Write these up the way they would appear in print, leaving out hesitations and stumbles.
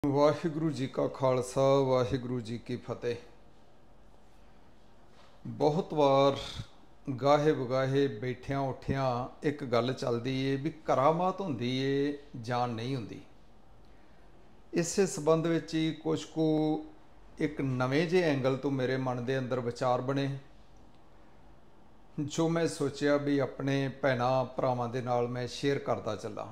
ਵਾਹਿਗੁਰੂ ਜੀ ਕਾ ਖਾਲਸਾ ਵਾਹਿਗੁਰੂ ਜੀ ਕੀ ਫਤਿਹ। ਬਹੁਤ ਵਾਰ ਗਾਹੇ ਵਗਾਹੇ ਬੈਠਿਆਂ ਉੱਠਿਆਂ ਇੱਕ ਗੱਲ ਚੱਲਦੀ ਏ ਵੀ ਕਰਾਮਾਤ ਹੁੰਦੀ ਏ ਜਾਂ ਨਹੀਂ ਹੁੰਦੀ। ਇਸੇ ਸੰਬੰਧ ਵਿੱਚ ਹੀ ਕੁਝ ਕੁ ਇੱਕ ਨਵੇਂ ਜਿਹੇ ਐਂਗਲ ਤੋਂ ਮੇਰੇ ਮਨ ਦੇ ਅੰਦਰ ਵਿਚਾਰ ਬਣੇ, ਜੋ ਮੈਂ ਸੋਚਿਆ ਵੀ ਆਪਣੇ ਭੈਣਾਂ ਭਰਾਵਾਂ ਦੇ ਨਾਲ ਮੈਂ ਸ਼ੇਅਰ ਕਰਦਾ ਚੱਲਾਂ।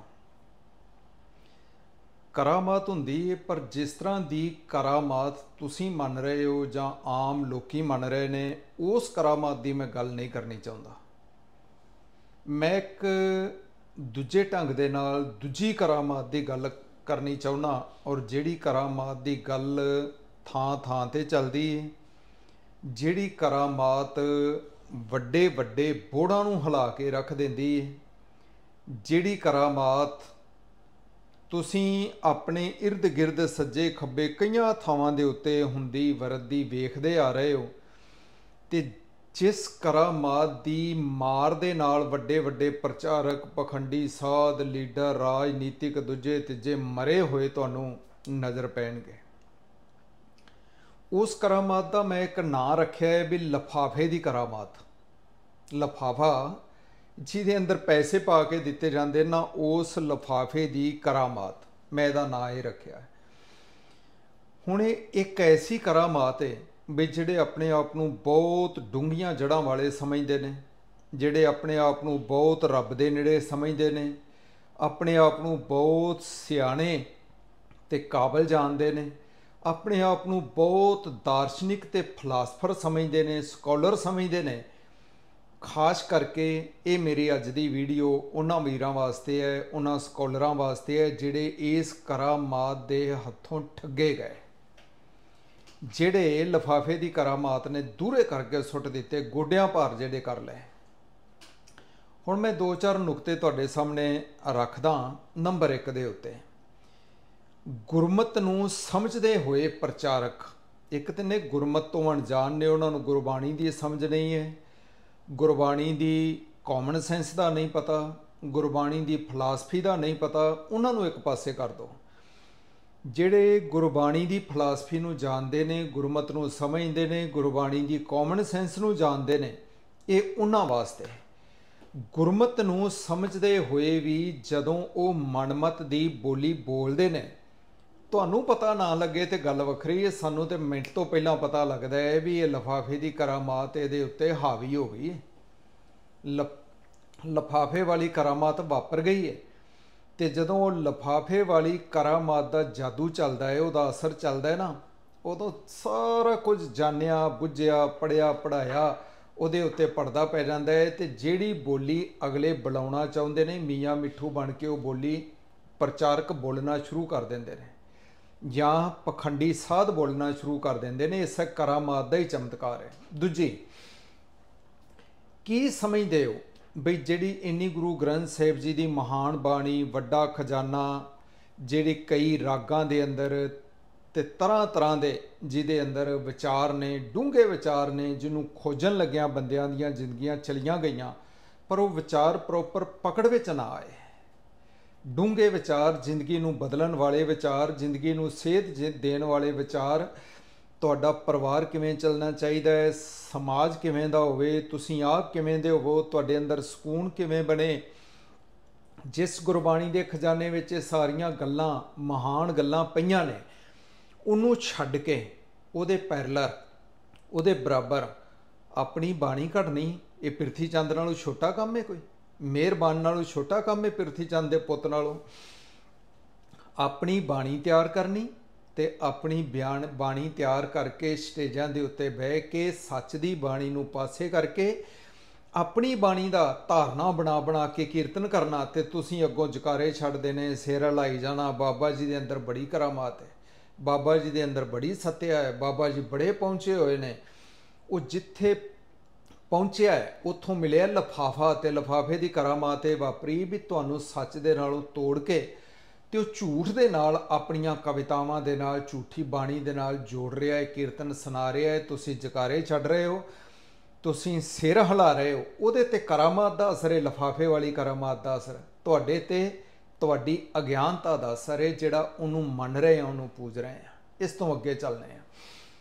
ਕਰਾਮਾਤ ਹੁੰਦੀ ਹੈ, ਪਰ ਜਿਸ ਤਰ੍ਹਾਂ ਦੀ ਕਰਾਮਾਤ ਤੁਸੀਂ ਮੰਨ ਰਹੇ ਹੋ ਜਾਂ ਆਮ ਲੋਕੀ ਮੰਨ ਰਹੇ ਨੇ, ਉਸ ਕਰਾਮਾਤ ਦੀ ਮੈਂ ਗੱਲ ਨਹੀਂ ਕਰਨੀ ਚਾਹੁੰਦਾ। ਮੈਂ ਇੱਕ ਦੂਜੇ ਢੰਗ ਦੇ ਨਾਲ ਦੂਜੀ ਕਰਾਮਾਤ ਦੀ ਗੱਲ ਕਰਨੀ ਚਾਹੁੰਦਾ, ਔਰ ਜਿਹੜੀ ਕਰਾਮਾਤ ਦੀ ਗੱਲ ਥਾਂ ਥਾਂ 'ਤੇ ਚੱਲਦੀ ਹੈ, ਜਿਹੜੀ ਕਰਾਮਾਤ ਵੱਡੇ ਵੱਡੇ ਬੋੜਾਂ ਨੂੰ ਹਿਲਾ ਕੇ ਰੱਖ ਦਿੰਦੀ ਹੈ, ਜਿਹੜੀ ਕਰਾਮਾਤ ਤੁਸੀਂ ਆਪਣੇ ਇਰਦ ਗਿਰਦ ਸੱਜੇ ਖੱਬੇ ਕਈਆਂ ਥਾਵਾਂ ਦੇ ਉੱਤੇ ਹੁੰਦੀ ਵਰਤਦੀ ਵੇਖਦੇ ਆ ਰਹੇ ਹੋ, ਤੇ ਜਿਸ ਕਰਾਮਾਤ ਦੀ ਮਾਰ ਦੇ ਨਾਲ ਵੱਡੇ ਵੱਡੇ ਪ੍ਰਚਾਰਕ, ਪਖੰਡੀ, ਸਾਧ, ਲੀਡਰ, ਰਾਜਨੀਤਿਕ ਦੂਜੇ ਤੀਜੇ ਮਰੇ ਹੋਏ ਤੁਹਾਨੂੰ ਨਜ਼ਰ ਪੈਣਗੇ। ਉਸ ਕਰਾਮਾਤ ਦਾ ਮੈਂ ਇੱਕ ਨਾਂ ਰੱਖਿਆ ਹੈ ਵੀ ਲਿਫਾਫੇ ਦੀ ਕਰਾਮਾਤ। ਲਿਫਾਫਾ ਜਿਹਦੇ ਅੰਦਰ ਪੈਸੇ ਪਾ ਕੇ ਦਿੱਤੇ ਜਾਂਦੇ ਨਾ, ਉਸ ਲਿਫਾਫੇ ਦੀ ਕਰਾਮਾਤ, ਮੈਂ ਇਹਦਾ ਨਾਂ ਇਹ ਰੱਖਿਆ ਹੈ। ਹੁਣ ਇਹ ਇੱਕ ਐਸੀ ਕਰਾਮਾਤ ਹੈ ਵੀ ਜਿਹੜੇ ਆਪਣੇ ਆਪ ਨੂੰ ਬਹੁਤ ਡੂੰਘੀਆਂ ਜੜ੍ਹਾਂ ਵਾਲੇ ਸਮਝਦੇ ਨੇ, ਜਿਹੜੇ ਆਪਣੇ ਆਪ ਨੂੰ ਬਹੁਤ ਰੱਬ ਦੇ ਨੇੜੇ ਸਮਝਦੇ ਨੇ, ਆਪਣੇ ਆਪ ਨੂੰ ਬਹੁਤ ਸਿਆਣੇ ਤੇ ਕਾਬਲ ਜਾਣਦੇ ਨੇ, ਆਪਣੇ ਆਪ ਨੂੰ ਬਹੁਤ ਦਾਰਸ਼ਨਿਕ ਤੇ ਫਲਾਸਫਰ ਸਮਝਦੇ ਨੇ, ਸਕਾਲਰ ਸਮਝਦੇ ਨੇ। ਖਾਸ ਕਰਕੇ ਇਹ ਮੇਰੀ ਅੱਜ ਦੀ ਵੀਡੀਓ ਉਹਨਾਂ ਵੀਰਾਂ ਵਾਸਤੇ ਹੈ, ਉਹਨਾਂ ਸਕਾਲਰਾਂ ਵਾਸਤੇ ਹੈ ਜਿਹੜੇ ਇਸ ਕਰਾਮਾਤ ਦੇ ਹੱਥੋਂ ਠੱਗੇ ਗਏ, ਜਿਹੜੇ ਲਿਫਾਫੇ ਦੀ ਕਰਾਮਾਤ ਨੇ ਦੂਰੇ ਕਰਕੇ ਸੁੱਟ ਦਿੱਤੇ, ਗੋਡਿਆਂ ਭਾਰ ਜਿਹੜੇ ਕਰ ਲਏ। ਹੁਣ ਮੈਂ ਦੋ ਚਾਰ ਨੁਕਤੇ ਤੁਹਾਡੇ ਸਾਹਮਣੇ ਰੱਖਦਾ। ਨੰਬਰ 1 ਦੇ ਉੱਤੇ, ਗੁਰਮਤ ਨੂੰ ਸਮਝਦੇ ਹੋਏ ਪ੍ਰਚਾਰਕ, ਇੱਕ ਤੇ ਨੇ ਗੁਰਮਤ ਤੋਂ ਅਣਜਾਣ ਨੇ, ਉਹਨਾਂ ਨੂੰ ਗੁਰਬਾਣੀ ਦੀ ਸਮਝ ਨਹੀਂ ਹੈ, ਗੁਰਬਾਣੀ ਦੀ ਕਾਮਨ ਸੈਂਸ ਦਾ ਨਹੀਂ ਪਤਾ, ਗੁਰਬਾਣੀ ਦੀ ਫਲਾਸਫੀ ਦਾ ਨਹੀਂ ਪਤਾ, ਉਹਨਾਂ ਨੂੰ ਇੱਕ ਪਾਸੇ ਕਰ ਦਿਓ। ਜਿਹੜੇ ਗੁਰਬਾਣੀ ਦੀ ਫਲਾਸਫੀ ਨੂੰ ਜਾਣਦੇ ਨੇ, ਗੁਰਮਤ ਨੂੰ ਸਮਝਦੇ ਨੇ, ਗੁਰਬਾਣੀ ਦੀ ਕਾਮਨ ਸੈਂਸ ਨੂੰ ਜਾਣਦੇ ਨੇ, ਇਹ ਉਹਨਾਂ ਵਾਸਤੇ। ਗੁਰਮਤ ਨੂੰ ਸਮਝਦੇ ਹੋਏ ਵੀ ਜਦੋਂ ਉਹ ਮਨਮਤ ਦੀ ਬੋਲੀ ਬੋਲਦੇ ਨੇ, ਤੁਹਾਨੂੰ ਪਤਾ ਨਾ ਲੱਗੇ ਤੇ ਗੱਲ ਵੱਖਰੀ ਹੈ, ਸਾਨੂੰ ਤੇ ਮਿੰਟ ਤੋਂ ਪਹਿਲਾਂ ਪਤਾ ਲੱਗਦਾ ਹੈ ਵੀ ਇਹ ਲਿਫਾਫੇ ਦੀ ਕਰਾਮਾਤ ਇਹਦੇ ਉੱਤੇ ਹਾਵੀ ਹੋ ਗਈ ਹੈ, ਲਿਫਾਫੇ ਵਾਲੀ ਕਰਾਮਾਤ ਵਾਪਰ ਗਈ ਹੈ। ਤੇ ਜਦੋਂ ਉਹ ਲਿਫਾਫੇ ਵਾਲੀ ਕਰਾਮਾਤ ਦਾ ਜਾਦੂ ਚੱਲਦਾ ਹੈ, ਉਹਦਾ ਅਸਰ ਚੱਲਦਾ ਹੈ ਨਾ, ਉਦੋਂ ਸਾਰਾ ਕੁਝ ਜਾਣਿਆ ਬੁੱਝਿਆ ਪੜ੍ਹਿਆ ਪੜ੍ਹਾਇਆ ਉਹਦੇ ਉੱਤੇ ਪੜਦਾ ਪੈ ਜਾਂਦਾ ਹੈ। ਤੇ ਜਿਹੜੀ ਬੋਲੀ ਅਗਲੇ ਬੁਲਾਉਣਾ ਚਾਹੁੰਦੇ ਨੇ, ਮੀਆਂ ਮਿੱਠੂ ਬਣ ਕੇ ਉਹ ਬੋਲੀ ਪ੍ਰਚਾਰਕ ਬੋਲਣਾ ਸ਼ੁਰੂ ਕਰ ਦਿੰਦੇ ਨੇ, ਜਾਂ ਪਖੰਡੀ ਸਾਧ ਬੋਲਣਾ ਸ਼ੁਰੂ ਕਰ ਦਿੰਦੇ ਨੇ। ਇਸ ਕਰਾਮਾਤ ਦਾ ਹੀ ਚਮਤਕਾਰ ਹੈ। ਦੂਜੀ, ਕੀ ਸਮਝਦੇ ਹੋ ਬਈ ਜਿਹੜੀ ਇੰਨੀ ਗੁਰੂ ਗ੍ਰੰਥ ਸਾਹਿਬ ਜੀ ਦੀ ਮਹਾਨ ਬਾਣੀ, ਵੱਡਾ ਖਜ਼ਾਨਾ, ਜਿਹੜੀ ਕਈ ਰਾਗਾਂ ਦੇ ਅੰਦਰ ਤੇ ਤਰ੍ਹਾਂ ਤਰ੍ਹਾਂ ਦੇ ਜਿਹਦੇ ਅੰਦਰ ਵਿਚਾਰ ਨੇ, ਡੂੰਘੇ ਵਿਚਾਰ ਨੇ, ਜਿਹਨੂੰ ਖੋਜਣ ਲੱਗਿਆਂ ਬੰਦਿਆਂ ਦੀਆਂ ਜ਼ਿੰਦਗੀਆਂ ਚਲੀਆਂ ਗਈਆਂ, ਪਰ ਉਹ ਵਿਚਾਰ ਪ੍ਰੋਪਰ ਪਕੜ ਵਿੱਚ ਨਾ ਆਏ। ਡੂੰਘੇ ਵਿਚਾਰ, ਜ਼ਿੰਦਗੀ ਨੂੰ ਬਦਲਣ ਵਾਲੇ ਵਿਚਾਰ, ਜ਼ਿੰਦਗੀ ਨੂੰ ਸੇਧ ਦੇਣ ਵਾਲੇ ਵਿਚਾਰ, ਤੁਹਾਡਾ ਪਰਿਵਾਰ ਕਿਵੇਂ ਚੱਲਣਾ ਚਾਹੀਦਾ ਹੈ, ਸਮਾਜ ਕਿਵੇਂ ਦਾ ਹੋਵੇ, ਤੁਸੀਂ ਆਪ ਕਿਵੇਂ ਦੇ ਹੋਵੋ, ਤੁਹਾਡੇ ਅੰਦਰ ਸਕੂਨ ਕਿਵੇਂ ਬਣੇ, ਜਿਸ ਗੁਰਬਾਣੀ ਦੇ ਖਜ਼ਾਨੇ ਵਿੱਚ ਇਹ ਸਾਰੀਆਂ ਗੱਲਾਂ, ਮਹਾਨ ਗੱਲਾਂ ਪਈਆਂ ਨੇ, ਉਹਨੂੰ ਛੱਡ ਕੇ ਉਹਦੇ ਪੈਰਲਰ, ਉਹਦੇ ਬਰਾਬਰ ਆਪਣੀ ਬਾਣੀ ਘੜਨੀ, ਇਹ ਪ੍ਰਿਥੀ ਚੰਦ ਨਾਲੋਂ ਛੋਟਾ ਕੰਮ ਹੈ? ਕੋਈ ਮਿਹਰਬਾਨ ਨਾਲੋਂ ਛੋਟਾ ਕੰਮ ਹੈ ਪ੍ਰਿਥੀ ਚੰਦ ਦੇ ਪੁੱਤ ਨਾਲੋਂ? ਆਪਣੀ ਬਾਣੀ ਤਿਆਰ ਕਰਨੀ ਤੇ ਆਪਣੀ ਬਾਣੀ ਤਿਆਰ ਕਰਕੇ ਸਟੇਜਾਂ ਦੇ ਉੱਤੇ ਬਹਿ ਕੇ ਸੱਚ ਦੀ ਬਾਣੀ ਨੂੰ ਪਾਸੇ ਕਰਕੇ ਆਪਣੀ ਬਾਣੀ ਦਾ ਧਾਰਨਾ ਬਣਾ ਬਣਾ ਕੇ ਕੀਰਤਨ ਕਰਨਾ, ਤੇ ਤੁਸੀਂ ਅੱਗੋਂ ਜਕਾਰੇ ਛੱਡ ਦੇਣੇ, ਸਿਰ ਹਿਲਾਈ ਜਾਣਾ। ਬਾਬਾ ਜੀ ਦੇ ਅੰਦਰ ਬੜੀ ਕਰਾਮਾਤ ਹੈ, ਬਾਬਾ ਜੀ ਦੇ ਅੰਦਰ ਬੜੀ ਸੱਤਿਆ ਹੈ, ਬਾਬਾ ਜੀ ਬੜੇ ਪਹੁੰਚੇ ਹੋਏ ਨੇ। ਉਹ ਜਿੱਥੇ ਪਹੁੰਚਿਆ ਹੈ ਉੱਥੋਂ ਮਿਲਿਆ ਲਿਫਾਫਾ, ਤੇ ਲਿਫਾਫੇ ਦੀ ਕਰਾਮਾਤ ਇਹ ਵਾਪਰੀ ਵੀ ਤੁਹਾਨੂੰ ਸੱਚ ਦੇ ਨਾਲੋਂ ਤੋੜ ਕੇ ਤੇ ਉਹ ਝੂਠ ਦੇ ਨਾਲ, ਆਪਣੀਆਂ ਕਵਿਤਾਵਾਂ ਦੇ ਨਾਲ, ਝੂਠੀ ਬਾਣੀ ਦੇ ਨਾਲ ਜੋੜ ਰਿਹਾ ਹੈ, ਕੀਰਤਨ ਸੁਣਾ ਰਿਹਾ ਹੈ, ਤੁਸੀਂ ਜਕਾਰੇ ਛੱਡ ਰਹੇ ਹੋ, ਤੁਸੀਂ ਸਿਰ ਹਿਲਾ ਰਹੇ ਹੋ। ਉਹਦੇ ਤੇ ਕਰਾਮਾਤ ਦਾ ਅਸਰ ਹੈ, ਲਿਫਾਫੇ ਵਾਲੀ ਕਰਾਮਾਤ ਦਾ ਅਸਰ ਤੁਹਾਡੇ ਤੇ ਤੁਹਾਡੀ ਅਗਿਆਨਤਾ ਦਾ ਅਸਰ ਹੈ, ਜਿਹੜਾ ਉਹਨੂੰ ਮੰਨ ਰਹੇ ਆ, ਉਹਨੂੰ ਪੂਜ ਰਹੇ ਆ। ਇਸ ਤੋਂ ਅੱਗੇ ਚੱਲਦੇ ਆ।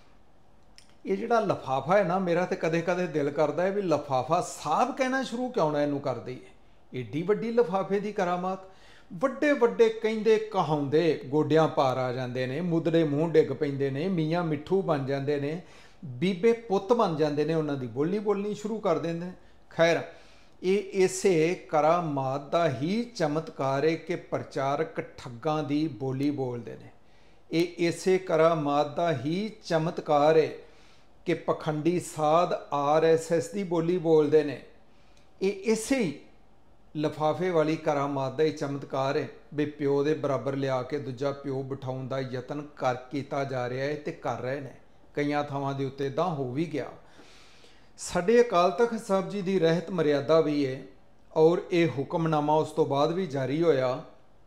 ਇਹ ਜਿਹੜਾ ਲਿਫਾਫਾ ਹੈ ਨਾ, ਮੇਰਾ ਤੇ ਕਦੇ ਕਦੇ ਦਿਲ ਕਰਦਾ ਹੈ ਵੀ ਲਿਫਾਫਾ ਸਾਹਿਬ ਕਹਿਣਾ ਸ਼ੁਰੂ ਕਿਉਂ ਨਾ ਇਹਨੂੰ ਕਰ ਦਈਏ। ਏਡੀ ਵੱਡੀ ਲਿਫਾਫੇ ਦੀ ਕਰਾਮਾਤ, ਵੱਡੇ ਵੱਡੇ ਕਹਿੰਦੇ ਕਹਾਉਂਦੇ ਗੋਡਿਆਂ ਪਾਰ ਆ ਜਾਂਦੇ ਨੇ, ਮੁੱਦੜੇ ਮੂੰਹ ਡਿੱਗ ਪੈਂਦੇ ਨੇ, ਮੀਆਂ ਮਿੱਠੂ ਬਣ ਜਾਂਦੇ ਨੇ, ਬੀਬੇ ਪੁੱਤ ਬਣ ਜਾਂਦੇ ਨੇ, ਉਹਨਾਂ ਦੀ ਬੋਲੀ ਬੋਲਣੀ ਸ਼ੁਰੂ ਕਰ ਦਿੰਦੇ ਨੇ। ਖੈਰ, ਇਹ ਇਸੇ ਕਰਾਮਾਤ ਦਾ ਹੀ ਚਮਤਕਾਰ ਹੈ ਕਿ ਪ੍ਰਚਾਰਕ ਠੱਗਾਂ ਦੀ ਬੋਲੀ ਬੋਲਦੇ ਨੇ। ਇਹ ਇਸੇ ਕਰਾਮਾਤ ਦਾ ਹੀ ਚਮਤਕਾਰ ਹੈ ਕਿ ਪਖੰਡੀ ਸਾਧ RSS ਦੀ ਬੋਲੀ ਬੋਲਦੇ ਨੇ। ਇਹ ਇਸੇ ਹੀ ਲਿਫਾਫੇ ਵਾਲੀ ਕਰਾਮਾਤ ਦਾ ਹੀ ਚਮਤਕਾਰ ਹੈ ਵੀ ਪਿਓ ਦੇ ਬਰਾਬਰ ਲਿਆ ਕੇ ਦੂਜਾ ਪਿਓ ਬਿਠਾਉਣ ਦਾ ਯਤਨ ਕੀਤਾ ਜਾ ਰਿਹਾ ਹੈ ਤੇ ਕਰ ਰਹੇ ਨੇ। ਕਈਆਂ ਥਾਵਾਂ ਦੇ ਉੱਤੇ ਇੱਦਾਂ ਹੋ ਵੀ ਗਿਆ। ਸਾਡੇ ਅਕਾਲ ਤਖ਼ਤ ਸਾਹਿਬ ਜੀ ਦੀ ਰਹਿਤ ਮਰਿਆਦਾ ਵੀ ਹੈ ਔਰ ਇਹ ਹੁਕਮਨਾਮਾ ਉਸ ਤੋਂ ਬਾਅਦ ਵੀ ਜਾਰੀ ਹੋਇਆ,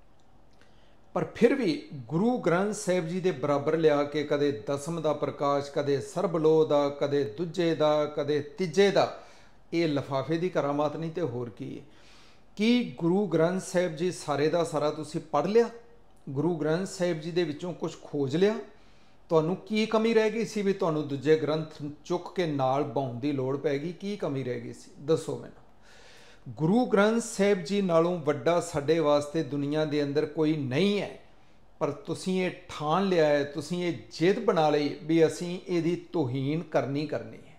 ਪਰ ਫਿਰ ਵੀ ਗੁਰੂ ਗ੍ਰੰਥ ਸਾਹਿਬ ਜੀ ਦੇ ਬਰਾਬਰ ਲਿਆ ਕੇ ਕਦੇ ਦਸਮ ਦਾ ਪ੍ਰਕਾਸ਼, ਕਦੇ ਸਰਬਲੋਹ ਦਾ, ਕਦੇ ਦੂਜੇ ਦਾ, ਕਦੇ ਤੀਜੇ ਦਾ, ਇਹ ਲਿਫਾਫੇ ਦੀ ਕਰਾਮਾਤ ਨਹੀਂ ਤੇ ਹੋਰ ਕੀ ਹੈ। ਕੀ ਗੁਰੂ ਗ੍ਰੰਥ ਸਾਹਿਬ ਜੀ ਸਾਰੇ ਦਾ ਸਾਰਾ ਤੁਸੀਂ ਪੜ੍ਹ ਲਿਆ? ਗੁਰੂ ਗ੍ਰੰਥ ਸਾਹਿਬ ਜੀ ਦੇ ਵਿੱਚੋਂ ਕੁਝ ਖੋਜ ਲਿਆ? ਤੁਹਾਨੂੰ ਕੀ ਕਮੀ ਰਹਿ ਗਈ ਸੀ ਵੀ ਤੁਹਾਨੂੰ ਦੂਜੇ ਗ੍ਰੰਥ ਚੁੱਕ ਕੇ ਨਾਲ ਬਾਉਣ ਦੀ ਲੋੜ ਪੈ ਗਈ? ਕੀ ਕਮੀ ਰਹਿ ਗਈ ਸੀ, ਦੱਸੋ ਮੈਨੂੰ। ਗੁਰੂ ਗ੍ਰੰਥ ਸਾਹਿਬ ਜੀ ਨਾਲੋਂ ਵੱਡਾ ਸਾਡੇ ਵਾਸਤੇ ਦੁਨੀਆ ਦੇ ਅੰਦਰ ਕੋਈ ਨਹੀਂ ਹੈ, ਪਰ ਤੁਸੀਂ ਇਹ ਠਾਣ ਲਿਆ ਹੈ, ਤੁਸੀਂ ਇਹ ਜਿੱਦ ਬਣਾ ਲਈ ਵੀ ਅਸੀਂ ਇਹਦੀ ਤੋਹੀਨ ਕਰਨੀ ਹੈ।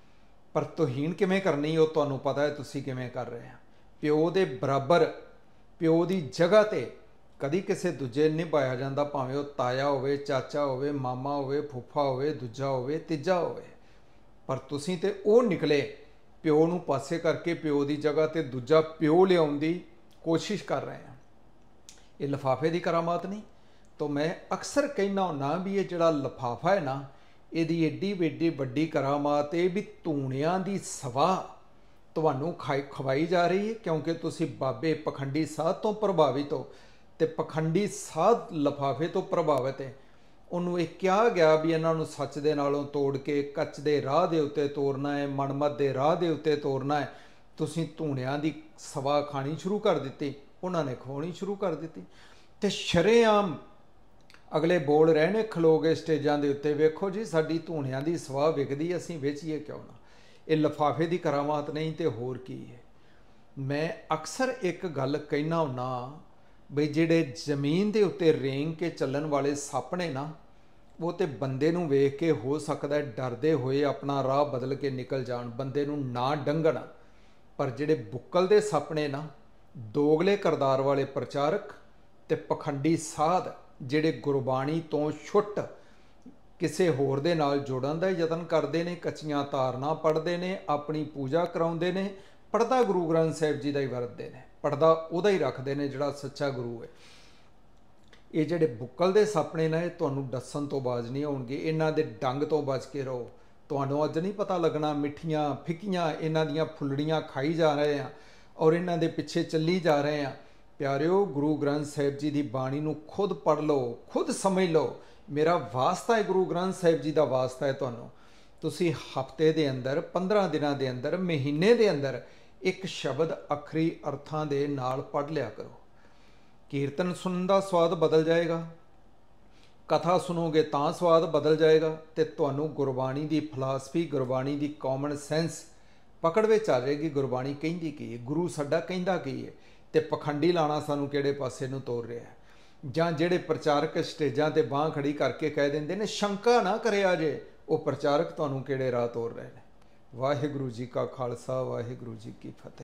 ਪਰ ਤੋਹੀਨ ਕਿਵੇਂ ਕਰਨੀ ਉਹ ਤੁਹਾਨੂੰ ਪਤਾ ਹੈ, ਤੁਸੀਂ ਕਿਵੇਂ ਕਰ ਰਹੇ ਆ। ਪਿਓ ਦੇ ਬਰਾਬਰ, ਪਿਓ ਦੀ ਜਗ੍ਹਾ ਤੇ ਕਦੀ ਕਿਸੇ ਦੂਜੇ ਨਹੀਂ ਪਾਇਆ ਜਾਂਦਾ, ਭਾਵੇਂ ਉਹ ਤਾਇਆ ਹੋਵੇ, ਚਾਚਾ ਹੋਵੇ, ਮਾਮਾ ਹੋਵੇ, ਫੁੱਫਾ ਹੋਵੇ, ਦੂਜਾ ਹੋਵੇ, ਤੀਜਾ ਹੋਵੇ। ਪਰ ਤੁਸੀਂ ਤੇ ਉਹ ਨਿਕਲੇ ਪਿਓ ਨੂੰ ਪਾਸੇ ਕਰਕੇ ਪਿਓ ਦੀ ਜਗ੍ਹਾ ਤੇ ਦੂਜਾ ਪਿਓ ਲਿਆਉਣ ਦੀ ਕੋਸ਼ਿਸ਼ ਕਰ ਰਹੇ ਆ। ਇਹ ਲਿਫਾਫੇ ਦੀ ਕਰਾਮਾਤ ਨਹੀਂ। ਤਾਂ ਮੈਂ ਅਕਸਰ ਕਹਿਣਾ ਹੁੰਦਾ ਵੀ ਇਹ ਜਿਹੜਾ ਲਿਫਾਫਾ ਹੈ ਨਾ, ਇਹਦੀ ਏਡੀ ਵੱਡੀ ਕਰਾਮਾਤ ਇਹ ਵੀ ਧੂਣਿਆਂ ਦੀ ਸਵਾਹ ਤੁਹਾਨੂੰ ਖਵਾਈ ਜਾ ਰਹੀ ਹੈ, ਕਿਉਂਕਿ ਤੁਸੀਂ ਬਾਬੇ ਪਖੰਡੀ ਸਾਧ ਤੋਂ ਪ੍ਰਭਾਵਿਤ ਹੋ ਤੇ ਪਖੰਡੀ ਸਾਧ ਲਿਫਾਫੇ ਤੋਂ ਪ੍ਰਭਾਵਿਤ ਹੈ। ਉਹਨੂੰ ਇਹ ਕਿਹਾ ਗਿਆ ਵੀ ਇਹਨਾਂ ਨੂੰ ਸੱਚ ਦੇ ਨਾਲੋਂ ਤੋੜ ਕੇ ਕੱਚ ਦੇ ਰਾਹ ਦੇ ਉੱਤੇ ਤੋਰਨਾ ਹੈ, ਮਨਮਤ ਦੇ ਰਾਹ ਦੇ ਉੱਤੇ ਤੋਰਨਾ ਹੈ। ਤੁਸੀਂ ਧੂਣਿਆਂ ਦੀ ਸਵਾਹ ਖਾਣੀ ਸ਼ੁਰੂ ਕਰ ਦਿੱਤੀ, ਉਹਨਾਂ ਨੇ ਖਵਾਉਣੀ ਸ਼ੁਰੂ ਕਰ ਦਿੱਤੀ। ਤੇ ਸ਼ਰੇਆਮ ਅਗਲੇ ਬੋਲ ਰਹੇ ਨੇ ਖਲੋ ਕੇ ਸਟੇਜਾਂ ਦੇ ਉੱਤੇ, ਵੇਖੋ ਜੀ ਸਾਡੀ ਧੂਣਿਆਂ ਦੀ ਸਵਾਹ ਵਿਕਦੀ, ਅਸੀਂ ਵੇਚੀਏ ਕਿਉਂ ਨਾ। ਇਹ ਲਿਫਾਫੇ ਦੀ ਕਰਾਮਾਤ ਨਹੀਂ ਤੇ ਹੋਰ ਕੀ ਹੈ। ਮੈਂ ਅਕਸਰ ਇੱਕ ਗੱਲ ਕਹਿਣਾ ਹੁੰਦਾ ਬਈ ਜਿਹੜੇ ਜ਼ਮੀਨ ਦੇ ਉੱਤੇ ਰੇਂਗ ਕੇ ਚੱਲਣ ਵਾਲੇ ਸੱਪ ਨੇ ਨਾ, ਉਹ ਤੇ ਬੰਦੇ ਨੂੰ ਵੇਖ ਕੇ ਹੋ ਸਕਦਾ ਡਰਦੇ ਹੋਏ ਆਪਣਾ ਰਾਹ ਬਦਲ ਕੇ ਨਿਕਲ ਜਾਣ, ਬੰਦੇ ਨੂੰ ਨਾ ਡੰਗਣ। ਪਰ ਜਿਹੜੇ ਬੁੱਕਲ ਦੇ ਸੱਪ ਨੇ ਨਾ, ਦੋਗਲੇ ਕਰਤਾਰ ਵਾਲੇ ਪ੍ਰਚਾਰਕ ਤੇ ਪਖੰਡੀ ਸਾਧ, ਜਿਹੜੇ ਗੁਰਬਾਣੀ ਤੋਂ ਛੁੱਟ ਕਿਸੇ ਹੋਰ ਦੇ ਨਾਲ ਜੋੜਨ ਦਾ ਯਤਨ ਕਰਦੇ ਨੇ, ਕੱਚੀਆਂ ਤਾਰਨਾ ਪੜ੍ਹਦੇ ਨੇ, ਆਪਣੀ ਪੂਜਾ ਕਰਾਉਂਦੇ ਨੇ, ਪੜ੍ਹਦਾ ਗੁਰੂ ਗ੍ਰੰਥ ਸਾਹਿਬ ਜੀ ਦਾ ਹੀ ਵਰਤਦੇ ਨੇ, ਪੜ੍ਹਦਾ ਉਹਦਾ ਹੀ ਰੱਖਦੇ ਨੇ ਜਿਹੜਾ ਸੱਚਾ ਗੁਰੂ ਹੈ। ਇਹ ਜਿਹੜੇ ਬੁੱਕਲ ਦੇ ਸੱਪ ਨੇ ਨਾ, ਇਹ ਤੁਹਾਨੂੰ ਦੱਸਣ ਤੋਂ ਬਾਜ਼ ਨਹੀਂ ਆਉਣਗੇ। ਇਹਨਾਂ ਦੇ ਡੰਗ ਤੋਂ ਬਚ ਕੇ ਰਹੋ। ਤੁਹਾਨੂੰ ਅੱਜ ਨਹੀਂ ਪਤਾ ਲੱਗਣਾ, ਮਿੱਠੀਆਂ ਫਿੱਕੀਆਂ ਇਹਨਾਂ ਦੀਆਂ ਫੁੱਲੜੀਆਂ ਖਾਈ ਜਾ ਰਹੇ ਆ ਔਰ ਇਹਨਾਂ ਦੇ ਪਿੱਛੇ ਚੱਲੀ ਜਾ ਰਹੇ ਆ। ਪਿਆਰਿਓ, ਗੁਰੂ ਗ੍ਰੰਥ ਸਾਹਿਬ ਜੀ ਦੀ ਬਾਣੀ ਨੂੰ ਖੁਦ ਪੜ੍ਹ ਲਓ, ਖੁਦ ਸਮਝ ਲਓ। ਮੇਰਾ ਵਾਸਤਾ ਹੈ, ਗੁਰੂ ਗ੍ਰੰਥ ਸਾਹਿਬ ਜੀ ਦਾ ਵਾਸਤਾ ਹੈ ਤੁਹਾਨੂੰ। ਤੁਸੀਂ ਹਫ਼ਤੇ ਦੇ ਅੰਦਰ, 15 ਦਿਨਾਂ ਦੇ ਅੰਦਰ, ਮਹੀਨੇ ਦੇ ਅੰਦਰ ਇੱਕ ਸ਼ਬਦ ਅਖਰੀ ਅਰਥਾਂ ਦੇ ਨਾਲ ਪੜ੍ਹ ਲਿਆ ਕਰੋ। ਕੀਰਤਨ ਸੁਣਨ ਦਾ ਸਵਾਦ ਬਦਲ ਜਾਏਗਾ, ਕਥਾ ਸੁਣੋਗੇ ਤਾਂ ਸਵਾਦ ਬਦਲ ਜਾਏਗਾ, ਤੇ ਤੁਹਾਨੂੰ ਗੁਰਬਾਣੀ ਦੀ ਫਿਲਾਸਫੀ, ਗੁਰਬਾਣੀ ਦੀ ਕਾਮਨ ਸੈਂਸ ਪਕੜ ਵਿੱਚ ਆ ਜਾਏਗੀ। ਗੁਰਬਾਣੀ ਕਹਿੰਦੀ ਕੀ ਹੈ, ਗੁਰੂ ਸਾਡਾ ਕਹਿੰਦਾ ਕੀ ਹੈ, ਤੇ ਪਖੰਡੀ ਲਾਣਾ ਸਾਨੂੰ ਕਿਹੜੇ ਪਾਸੇ ਨੂੰ ਤੋਰ ਰਿਹਾ ਹੈ। ਜਾਂ ਜਿਹੜੇ ਪ੍ਰਚਾਰਕ ਸਟੇਜਾਂ ਤੇ ਬਾਂਹ ਖੜੀ ਕਰਕੇ ਕਹਿ ਦਿੰਦੇ ਨੇ ਸ਼ੰਕਾ ਨਾ ਕਰਿਆ ਜੇ, ਉਹ ਪ੍ਰਚਾਰਕ ਤੁਹਾਨੂੰ ਕਿਹੜੇ ਰਾਹ ਤੋਰ ਰਹੇ ਨੇ। ਵਾਹਿਗੁਰੂ ਜੀ ਕਾ ਖਾਲਸਾ, ਵਾਹਿਗੁਰੂ ਜੀ ਕੀ ਫਤਿਹ।